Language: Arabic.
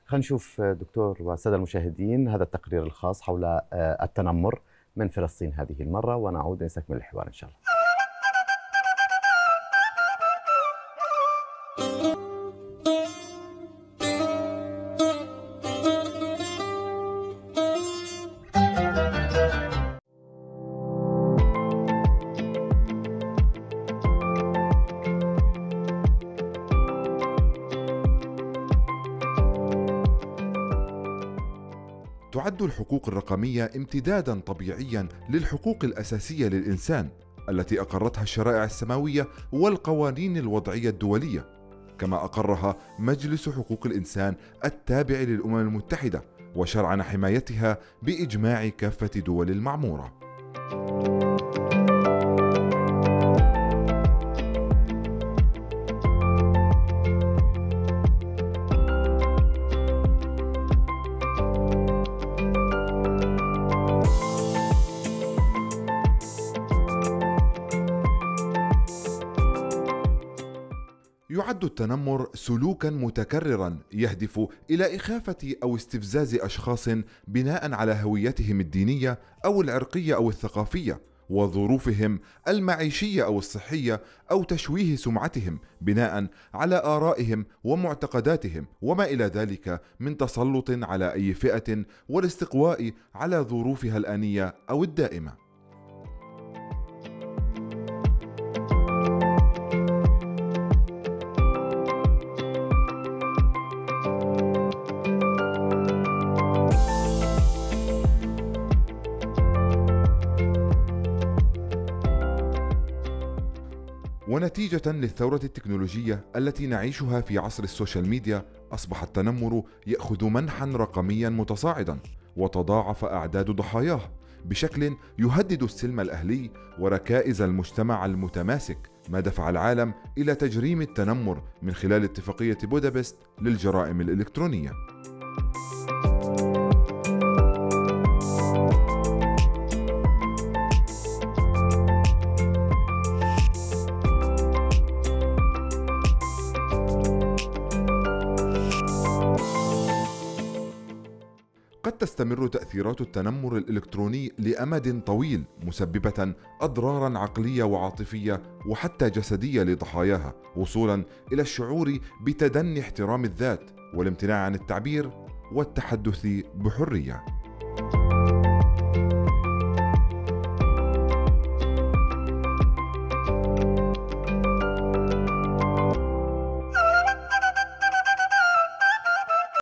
خلينا نشوف دكتور والسادة المشاهدين هذا التقرير الخاص حول التنمر من فلسطين هذه المرة، ونعود لنستكمل الحوار إن شاء الله. تعد الحقوق الرقمية امتداداً طبيعياً للحقوق الأساسية للإنسان التي أقرتها الشرائع السماوية والقوانين الوضعية الدولية، كما أقرها مجلس حقوق الإنسان التابع للأمم المتحدة وشرعن حمايتها بإجماع كافة دول المعمورة. يعد التنمر سلوكاً متكرراً يهدف إلى إخافة أو استفزاز أشخاص بناءً على هويتهم الدينية أو العرقية أو الثقافية وظروفهم المعيشية أو الصحية، أو تشويه سمعتهم بناءً على آرائهم ومعتقداتهم وما إلى ذلك من تسلط على أي فئة والاستقواء على ظروفها الآنية أو الدائمة. ونتيجة للثورة التكنولوجية التي نعيشها في عصر السوشيال ميديا، أصبح التنمر يأخذ منحا رقميا متصاعدا، وتضاعف أعداد ضحاياه بشكل يهدد السلم الأهلي وركائز المجتمع المتماسك، ما دفع العالم إلى تجريم التنمر من خلال اتفاقية بودابست للجرائم الإلكترونية. قد تستمر تأثيرات التنمر الإلكتروني لأمد طويل، مسببة أضرارا عقلية وعاطفية وحتى جسدية لضحاياها، وصولا إلى الشعور بتدني احترام الذات والامتناع عن التعبير والتحدث بحرية.